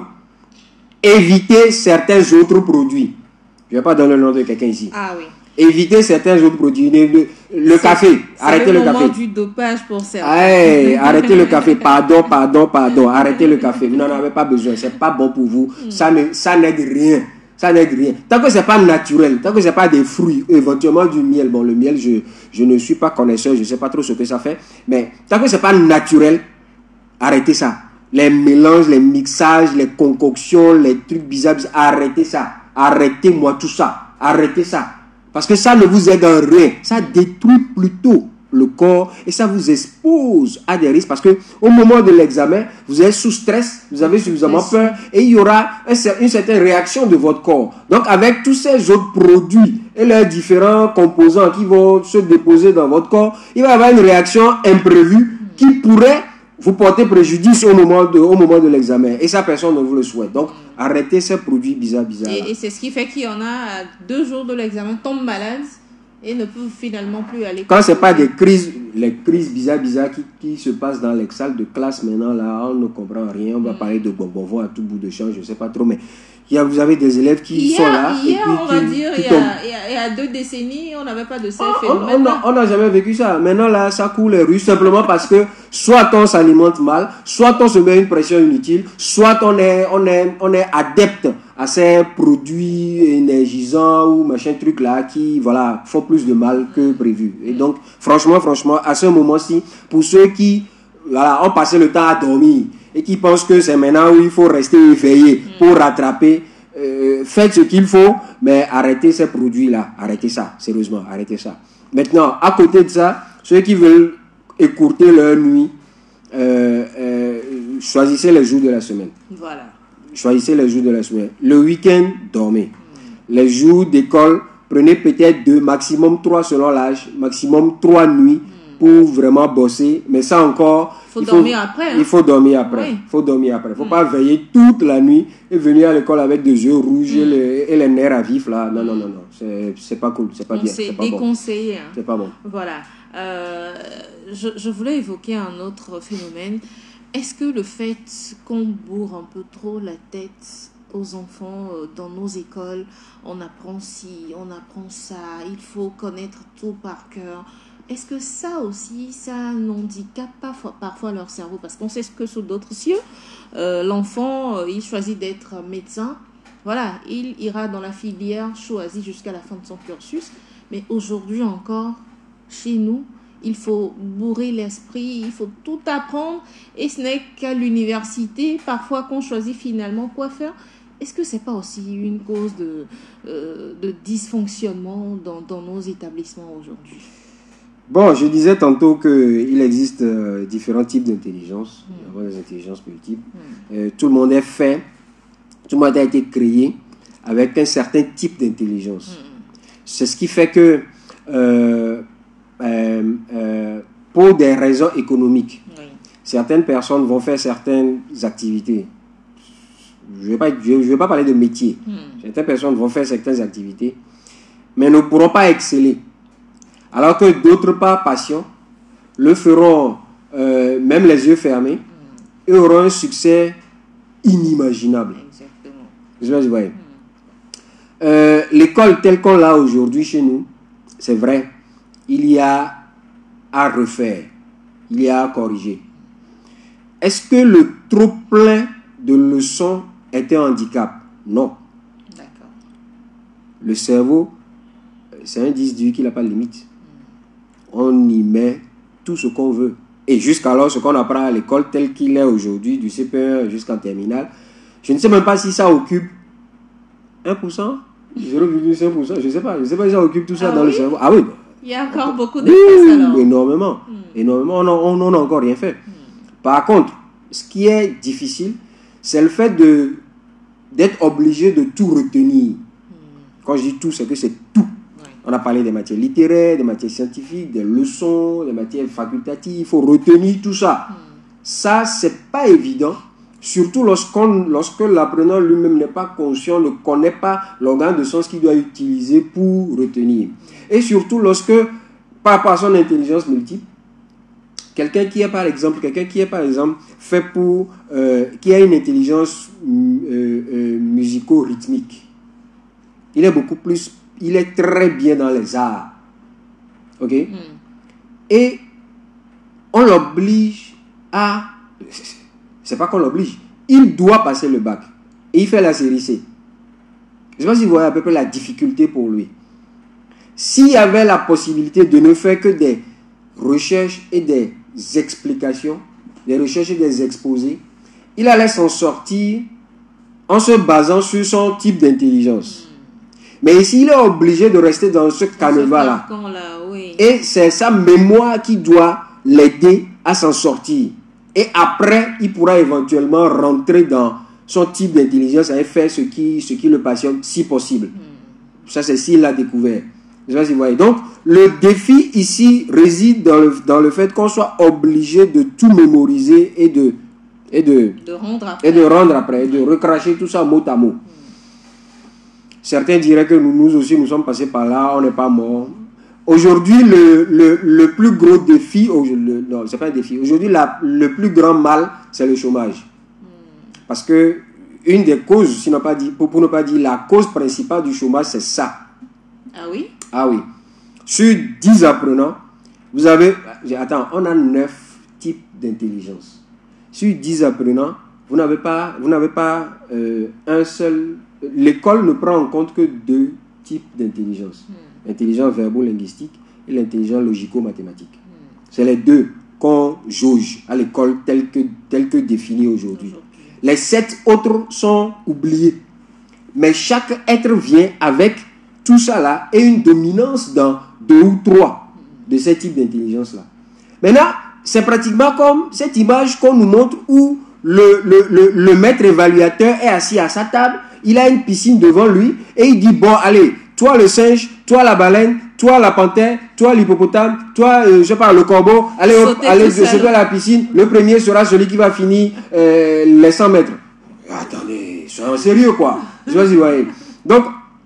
évitez certains autres produits. Je ne vais pas donner le nom de quelqu'un ici. Ah oui. Évitez certains autres produits. Le, le, le café, arrêtez le, le café. C'est le moment du dopage pour certains. Hey, arrêtez le café, pardon, pardon, pardon. Arrêtez le café, vous n'en avez pas besoin, c'est pas bon pour vous. Mm. Ça, ne, ça n'aide rien. Ça n'aide rien. Tant que c'est pas naturel, tant que c'est pas des fruits, éventuellement du miel. Bon, le miel, je, je ne suis pas connaisseur, je sais pas trop ce que ça fait. Mais tant que c'est pas naturel, arrêtez ça. Les mélanges, les mixages, les concoctions, les trucs bizarres, bizarres arrêtez ça. Arrêtez-moi tout ça. Arrêtez ça. Parce que ça ne vous aide en rien. Ça détruit plutôt le corps et ça vous expose à des risques parce que au moment de l'examen, vous êtes sous stress, vous avez suffisamment peur et il y aura un, une certaine réaction de votre corps. Donc avec tous ces autres produits et leurs différents composants qui vont se déposer dans votre corps, il va y avoir une réaction imprévue qui pourrait vous porter préjudice au moment de, au moment de l'examen. Et ça, personne ne vous le souhaite. Donc, arrêtez ces produits bizarres, bizarres. Et, et c'est ce qui fait qu'il y en a deux jours de l'examen, tombent malades et ne peuvent finalement plus aller. Quand ce n'est pas des crises, les crises bizarres, bizarres qui, qui se passent dans les salles de classe maintenant, là, on ne comprend rien. On va mm. parler de bonbons à tout bout de champ, je ne sais pas trop, mais il y a, vous avez des élèves qui hier, sont là. Hier, et puis on va qui, dire, qui il, y a, il, y a, il y a deux décennies, on n'avait pas de ces oh, phénomènes. On n'a jamais vécu ça. Maintenant, là, ça coule les rues simplement parce que soit on s'alimente mal, soit on se met une pression inutile, soit on est, on est, on est adepte à ces produits énergisants ou machin truc là qui, voilà, font plus de mal que prévu. Et donc, franchement, franchement, à ce moment-ci, pour ceux qui, voilà, ont passé le temps à dormir, et qui pensent que c'est maintenant où il faut rester éveillé pour rattraper, euh, faites ce qu'il faut, mais arrêtez ces produits-là. Arrêtez ça, sérieusement, arrêtez ça. Maintenant, à côté de ça, ceux qui veulent écourter leur nuit, euh, euh, choisissez les jours de la semaine. Voilà. Choisissez les jours de la semaine. Le week-end, dormez. Mm. Les jours d'école, prenez peut-être deux, maximum trois selon l'âge, maximum trois nuits. Pour vraiment bosser, mais ça encore, faut il faut dormir après. Hein? Il faut dormir après. Il faut dormir après. Il ne faut mm. pas veiller toute la nuit et venir à l'école avec des yeux rouges mm. et, les, et les nerfs à vif là. Non, non, non, non. C'est, c'est pas cool, c'est pas On bien. C'est pas déconseillé. Bon. Hein. C'est pas bon. Voilà. Euh, je, je voulais évoquer un autre phénomène. Est-ce que le fait qu'on bourre un peu trop la tête aux enfants dans nos écoles, on apprend ci, on apprend ça, il faut connaître tout par cœur. Est-ce que ça aussi, ça n'handicape pas parfois leur cerveau? Parce qu'on sait que sous d'autres cieux, euh, l'enfant, euh, il choisit d'être médecin. Voilà, il ira dans la filière choisie jusqu'à la fin de son cursus. Mais aujourd'hui encore, chez nous, il faut bourrer l'esprit, il faut tout apprendre et ce n'est qu'à l'université parfois qu'on choisit finalement quoi faire. Est-ce que c'est pas aussi une cause de, euh, de dysfonctionnement dans, dans nos établissements aujourd'hui? Bon, je disais tantôt qu'il existe euh, différents types d'intelligence. Mm. Il y a des intelligences multiples. Mm. Euh, tout le monde est fait, tout le monde a été créé avec un certain type d'intelligence. Mm. C'est ce qui fait que euh, euh, euh, pour des raisons économiques, oui. certaines personnes vont faire certaines activités. Je ne vais pas, je, je vais pas parler de métier. Mm. Certaines personnes vont faire certaines activités, mais ne pourront pas exceller. Alors que d'autres, par passion, le feront euh, même les yeux fermés mm. et auront un succès inimaginable. Exactement. Je vais dire, mm. euh, l'école telle qu'on l'a aujourd'hui chez nous, c'est vrai, il y a à refaire, il y a à corriger. Est-ce que le trop plein de leçons est un handicap? Non. D'accord. Le cerveau, c'est un disque dur qui n'a pas de limite. On y met tout ce qu'on veut. Et jusqu'alors, ce qu'on apprend à l'école tel qu'il est aujourd'hui, du C P un jusqu'en terminale, je ne sais même pas si ça occupe un pour cent, zéro virgule cinq pour cent, je ne sais pas. Je ne sais pas si ça occupe tout ça ah dans oui? le cerveau. Ah oui. Il y a encore beaucoup d'espace oui, alors. Énormément. Mm. énormément. On n'a encore rien fait. Mm. Par contre, ce qui est difficile, c'est le fait de d'être obligé de tout retenir. Mm. Quand je dis tout, c'est que c'est tout. Ouais. On a parlé des matières littéraires, des matières scientifiques, des leçons, des matières facultatives. Il faut retenir tout ça. Mm. Ça, c'est pas évident. Surtout lorsqu'on, lorsque l'apprenant lui-même n'est pas conscient, ne connaît pas l'organe de sens qu'il doit utiliser pour retenir. Et surtout lorsque, par, par son intelligence multiple, quelqu'un qui est par exemple, quelqu'un qui est par exemple fait pour, euh, qui a une intelligence euh, euh, musico-rythmique, il est beaucoup plus, il est très bien dans les arts, ok, mm. et on l'oblige à, c'est pas qu'on l'oblige, il doit passer le bac et il fait la série C. Je ne sais pas si vous voyez à peu près la difficulté pour lui. S'il y avait la possibilité de ne faire que des recherches et des explications, des recherches et des exposés, il allait s'en sortir en se basant sur son type d'intelligence. Mais ici, il est obligé de rester dans ce canevas-là. Oui. Et c'est sa mémoire qui doit l'aider à s'en sortir. Et après, il pourra éventuellement rentrer dans son type d'intelligence et faire ce qui, ce qui le passionne, si possible. Mm. Ça, c'est s'il l'a découvert. Je sais pas si vous voyez. Donc, le défi ici réside dans le, dans le fait qu'on soit obligé de tout mémoriser et de, et de, de rendre après. Et de rendre après, et de recracher tout ça mot à mot. Mm. Certains diraient que nous, nous aussi, nous sommes passés par là, on n'est pas morts. Aujourd'hui, le, le, le plus gros défi, le, non, c'est pas un défi. Aujourd'hui, la, le plus grand mal, c'est le chômage. Mm. Parce que une des causes, sinon pas dit, pour, pour ne pas dire la cause principale du chômage, c'est ça. Ah oui? Ah oui. Sur dix apprenants, vous avez, attends, on a neuf types d'intelligence. Sur dix apprenants, vous n'avez pas, vous n'avez pas euh, un seul. L'école ne prend en compte que deux types d'intelligence. Mm. L'intelligence verbo-linguistique et l'intelligence logico-mathématique. Mm. C'est les deux qu'on jauge à l'école telle que, telle que définie aujourd'hui. aujourd'hui. Les sept autres sont oubliés. Mais chaque être vient avec tout ça là et une dominance dans deux ou trois mm. de ces types d'intelligence là. Maintenant, c'est pratiquement comme cette image qu'on nous montre où le, le, le, le maître évaluateur est assis à sa table, il a une piscine devant lui et il dit, bon, allez, toi le singe, toi la baleine, toi la panthère, toi l'hippopotame, toi, euh, je sais pas, le corbeau, allez, hop, allez sauter à la piscine. Le premier sera celui qui va finir euh, les cent mètres. Attendez, soyons sérieux quoi. Je sais pas si vous voyez. Donc,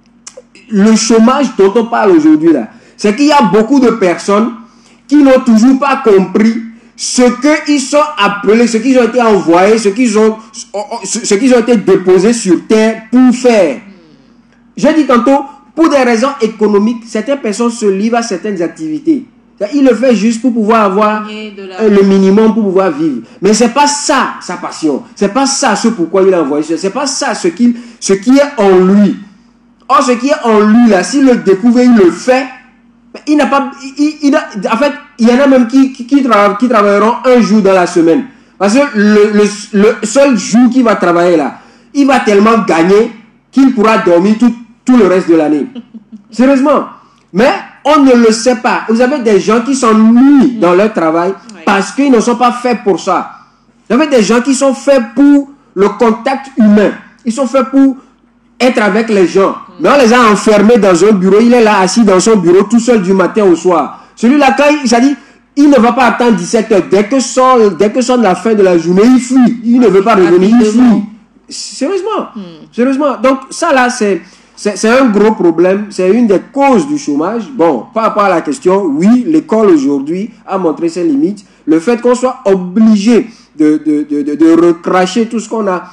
le chômage dont on parle aujourd'hui là, c'est qu'il y a beaucoup de personnes qui n'ont toujours pas compris ce qu'ils sont appelés, ce qu'ils ont été envoyés, ce qu'ils ont, ce qu'ils ont été déposés sur terre pour faire. J'ai dit tantôt, pour des raisons économiques, certaines personnes se livrent à certaines activités. Il le fait juste pour pouvoir avoir la... le minimum pour pouvoir vivre. Mais c'est pas ça sa passion. C'est pas ça ce pourquoi il a envoyé. C'est pas ça ce qui, ce qui est en lui. Or, ce qui est en lui là, s'il le découvre, il le fait. il n'a pas, il, il a, en fait, il y en a même qui, qui, qui, tra qui travailleront un jour dans la semaine. Parce que le, le, le seul jour qu'il va travailler là, il va tellement gagner qu'il pourra dormir tout, tout le reste de l'année. Sérieusement. Mais on ne le sait pas. Vous avez des gens qui s'ennuient dans leur travail parce qu'ils ne sont pas faits pour ça. Vous avez des gens qui sont faits pour le contact humain. Ils sont faits pour être avec les gens. Mais on les a enfermés dans un bureau. Il est là assis dans son bureau tout seul du matin au soir. Celui-là, quand il, ça dit, il ne va pas attendre dix-sept heures. Dès que sonne, dès que sonne la fin de la journée, il fuit. Il ne veut pas revenir, il fuit. Sérieusement. Hmm. Sérieusement. Donc ça là, c'est c'est un gros problème. C'est une des causes du chômage. Bon, par rapport à la question, oui, l'école aujourd'hui a montré ses limites. Le fait qu'on soit obligé de, de, de, de, de recracher tout ce qu'on a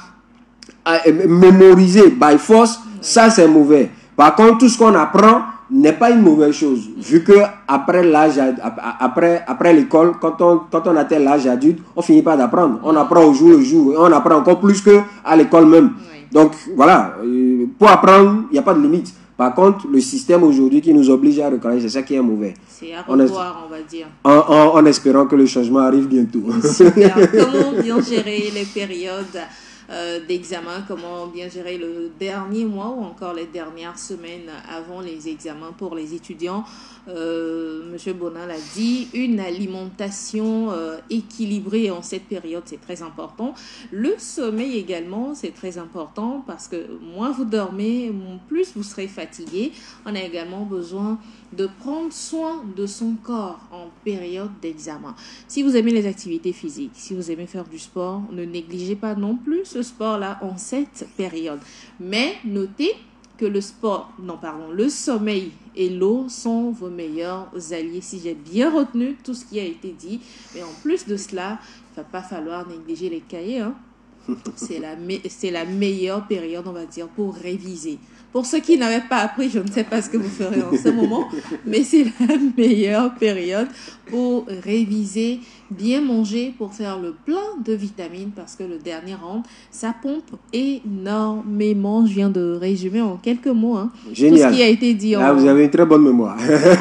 mémorisé by force, ça c'est mauvais. Par contre, tout ce qu'on apprend n'est pas une mauvaise chose, vu que après l'âge, après, après l'école, quand on, quand on atteint l'âge adulte, on finit pas d'apprendre. On apprend au jour le jour, et on apprend encore plus qu'à l'école même. Oui. Donc voilà, pour apprendre, il n'y a pas de limite. Par contre, le système aujourd'hui qui nous oblige à recracher, c'est ça qui est mauvais. C'est à revoir, on va dire. En, en, en espérant que le changement arrive bientôt. Super. Comment bien gérer les périodes Euh, d'examen, comment bien gérer le dernier mois ou encore les dernières semaines avant les examens pour les étudiants. Euh, Monsieur Bonin l'a dit, une alimentation euh, équilibrée en cette période, c'est très important. Le sommeil également, c'est très important parce que moins vous dormez, plus vous serez fatigué. On a également besoin de prendre soin de son corps en période d'examen. Si vous aimez les activités physiques, si vous aimez faire du sport, ne négligez pas non plus ce sport-là en cette période. Mais notez que le sport, non pardon, le sommeil et l'eau sont vos meilleurs alliés. Si j'ai bien retenu tout ce qui a été dit, mais en plus de cela, il ne va pas falloir négliger les cahiers. Hein. C'est la, c'est la meilleure période, on va dire, pour réviser. Pour ceux qui n'avaient pas appris, je ne sais pas ce que vous ferez en ce moment, mais c'est la meilleure période pour réviser, bien manger, pour faire le plein de vitamines, parce que le dernier round, ça pompe énormément. Je viens de résumer en quelques mots hein, Génial. Tout ce qui a été dit. Là, en... vous avez une très bonne mémoire.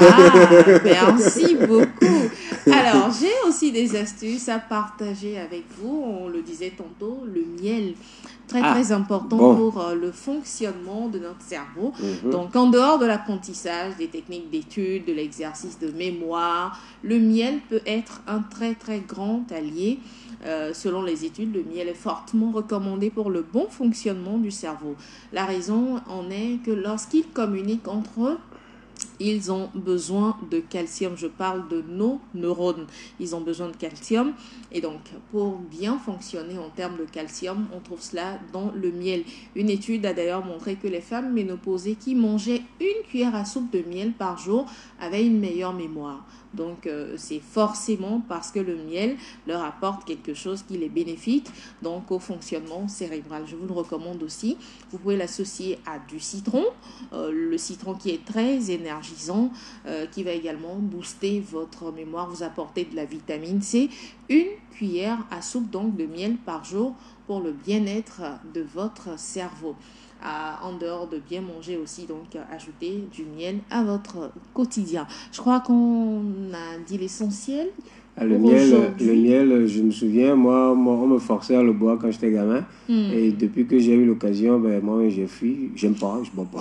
Ah, merci beaucoup. Alors, j'ai aussi des astuces à partager avec vous. On le disait tantôt, le miel. Très, ah, très important bon. pour euh, le fonctionnement de notre cerveau. Mm-hmm. Donc, en dehors de l'apprentissage, des techniques d'étude, de l'exercice de mémoire, le miel peut être un très, très grand allié. Euh, selon les études, le miel est fortement recommandé pour le bon fonctionnement du cerveau. La raison en est que lorsqu'ils communiquent entre eux, ils ont besoin de calcium. Je parle de nos neurones. Ils ont besoin de calcium. Et donc, pour bien fonctionner en termes de calcium, on trouve cela dans le miel. Une étude a d'ailleurs montré que les femmes ménopausées qui mangeaient une cuillère à soupe de miel par jour avaient une meilleure mémoire. Donc, euh, c'est forcément parce que le miel leur apporte quelque chose qui est bénéfique donc au fonctionnement cérébral. Je vous le recommande aussi. Vous pouvez l'associer à du citron, euh, le citron qui est très énergisant, euh, qui va également booster votre mémoire, vous apporter de la vitamine C. Une cuillère à soupe donc de miel par jour pour le bien-être de votre cerveau. À, en dehors de bien manger aussi, donc ajouter du miel à votre quotidien. Je crois qu'on a dit l'essentiel. Ah, le, miel, le miel, je me souviens, moi, moi, on me forçait à le boire quand j'étais gamin. Mm. Et depuis que j'ai eu l'occasion, ben, moi, j'ai fui. J'aime pas, je bois pas.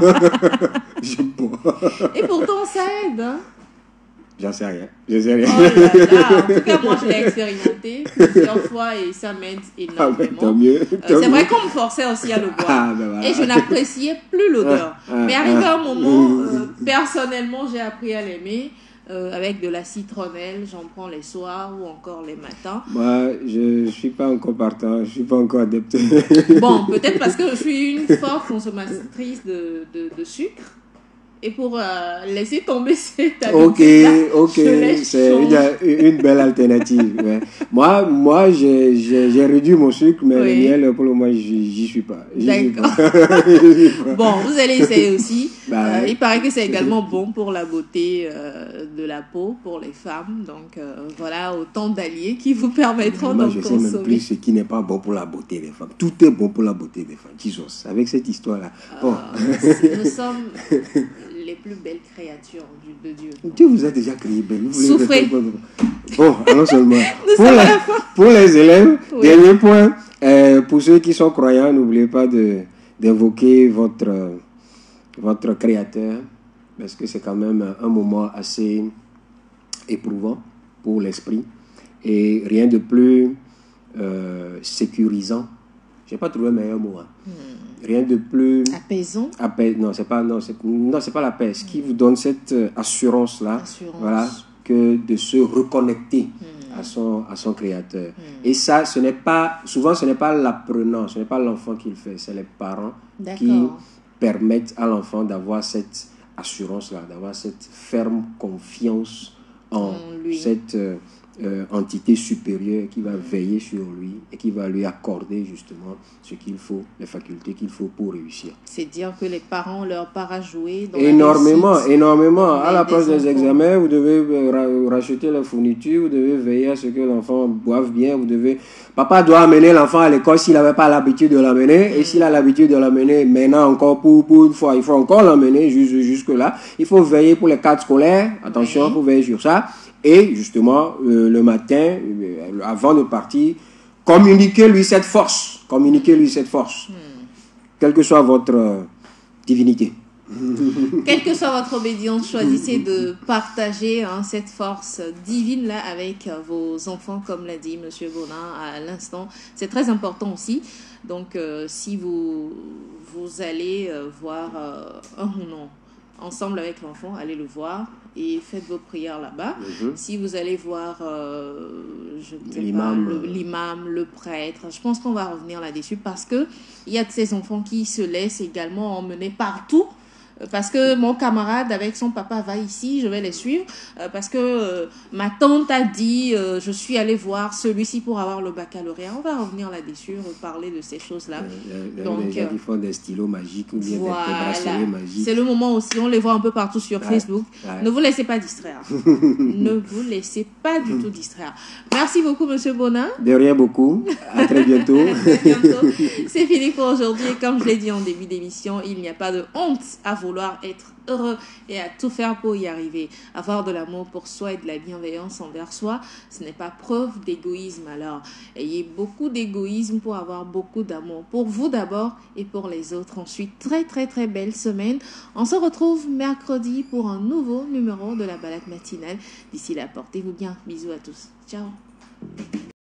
J'aime pas. Et pourtant, ça aide, hein? J'en sais rien. Je sais rien. Oh là là. En tout cas, moi, je l'ai expérimenté plusieurs fois et ça m'aide énormément. Ah, tant mieux. Tant euh, c'est vrai qu'on me forçait aussi à le boire. Ah, ben voilà. Et je n'appréciais plus l'odeur. Ah, ah, Mais arrivé ah. un moment, euh, personnellement, j'ai appris à l'aimer. Euh, avec de la citronnelle, j'en prends les soirs ou encore les matins. Moi, je ne suis pas encore partant, je ne suis pas encore adepte. Bon, peut-être parce que je suis une forte consommatrice de, de, de sucre. Et pour euh, laisser tomber cette habitude-là, ok, ok, c'est une, une belle alternative. Ouais. Moi, moi j'ai, j'ai, j'ai réduit mon sucre, mais oui. le miel, pour le moment, j'y suis pas. D'accord. Bon, vous allez essayer aussi. Bah, euh, il paraît que c'est également bon pour la beauté euh, de la peau, pour les femmes. Donc, euh, voilà, autant d'alliés qui vous permettront d'en consommer. Je sais même plus ce qui n'est pas bon pour la beauté des femmes. Tout est bon pour la beauté des femmes. Jesus, avec cette histoire-là. Bon. Euh, nous sommes... les plus belles créatures de Dieu. Dieu vous a déjà créé belle. Vous Souffrez. Bon, allons seulement. pour, la, pour les élèves, oui. Dernier point, euh, pour ceux qui sont croyants, n'oubliez pas de, d'invoquer votre, votre Créateur, parce que c'est quand même un moment assez éprouvant pour l'esprit. Et rien de plus euh, sécurisant. Je n'ai pas trouvé un meilleur mot. Hein. Hmm. Rien de plus... Apaisant. Apais... Non, ce n'est pas, non, c'est... non, c'est pas la paix. Ce hmm. qui vous donne cette assurance-là, assurance. Voilà, que de se reconnecter hmm. à, son, à son Créateur. Hmm. Et ça, ce n'est pas... Souvent, ce n'est pas l'apprenant, ce n'est pas l'enfant qui le fait, c'est les parents D'accord. qui permettent à l'enfant d'avoir cette assurance-là, d'avoir cette ferme confiance en lui. cette... Euh, Euh, entité supérieure qui va veiller sur lui et qui va lui accorder justement ce qu'il faut, les facultés qu'il faut pour réussir. C'est dire que les parents ont leur part à jouer dans énormément, la énormément. À l'approche des, des examens, vous devez racheter la fourniture, vous devez veiller à ce que l'enfant boive bien, vous devez... Papa doit amener l'enfant à l'école s'il n'avait pas l'habitude de l'amener, mmh. et s'il a l'habitude de l'amener maintenant encore pour, pour une fois, il faut encore l'amener jusque, jusque là. Il faut veiller pour les cadres scolaires, attention, il oui. faut veiller sur ça. Et justement, euh, le matin, euh, avant de partir, communiquez-lui cette force. Communiquez-lui cette force. Hmm. Quelle que soit votre euh, divinité. Quelle que soit votre obédience, choisissez de partager hein, cette force divine-là avec euh, vos enfants, comme l'a dit M. Bonin à l'instant. C'est très important aussi. Donc, euh, si vous, vous allez euh, voir euh, un ou non, ensemble avec l'enfant, allez le voir et faites vos prières là-bas. Mm-hmm. Si vous allez voir euh, je ne sais l'imam. Pas, le, l'imam, le prêtre, je pense qu'on va revenir là-dessus parce qu'il y a de ces enfants qui se laissent également emmener partout. Parce que mon camarade avec son papa va ici, je vais les suivre. Euh, parce que euh, ma tante a dit, euh, je suis allée voir celui-ci pour avoir le baccalauréat. On va revenir là-dessus, reparler de ces choses-là. Il y a, Donc, des gens qui font des stylos magiques ou bien voilà. des bracelets magiques. C'est le moment aussi, on les voit un peu partout sur ouais. Facebook. Ouais. Ne vous laissez pas distraire. Ne vous laissez pas du tout distraire. Merci beaucoup, M. Bonin. De rien beaucoup. À très bientôt. À très bientôt. C'est fini pour aujourd'hui. Et comme je l'ai dit en début d'émission, il n'y a pas de honte à vouloir être heureux et à tout faire pour y arriver. Avoir de l'amour pour soi et de la bienveillance envers soi, ce n'est pas preuve d'égoïsme. Alors, ayez beaucoup d'égoïsme pour avoir beaucoup d'amour. Pour vous d'abord et pour les autres. Ensuite, très très très belle semaine. On se retrouve mercredi pour un nouveau numéro de la balade matinale. D'ici là, portez-vous bien. Bisous à tous. Ciao.